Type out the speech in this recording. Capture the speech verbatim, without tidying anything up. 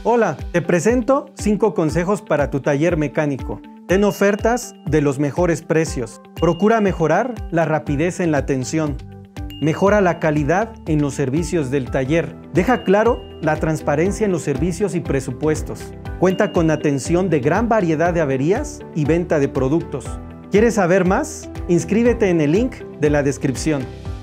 Hola, te presento cinco consejos para tu taller mecánico. Ten ofertas de los mejores precios. Procura mejorar la rapidez en la atención. Mejora la calidad en los servicios del taller. Deja claro la transparencia en los servicios y presupuestos. Cuenta con atención de gran variedad de averías y venta de productos. ¿Quieres saber más? Inscríbete en el link de la descripción.